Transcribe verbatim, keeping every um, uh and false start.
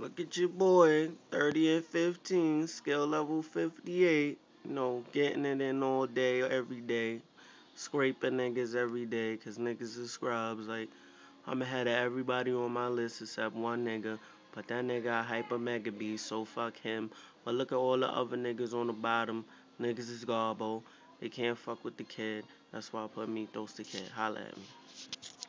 Look at your boy, thirty and fifteen, skill level fifty-eight. You know, getting it in all day, every day. Scraping niggas every day, cause niggas is scrubs. Like, I'm ahead of everybody on my list except one nigga. But that nigga a hyper mega beast, so fuck him. But look at all the other niggas on the bottom. Niggas is garbo. They can't fuck with the kid. That's why I put Mythos the Kid. Holla at me.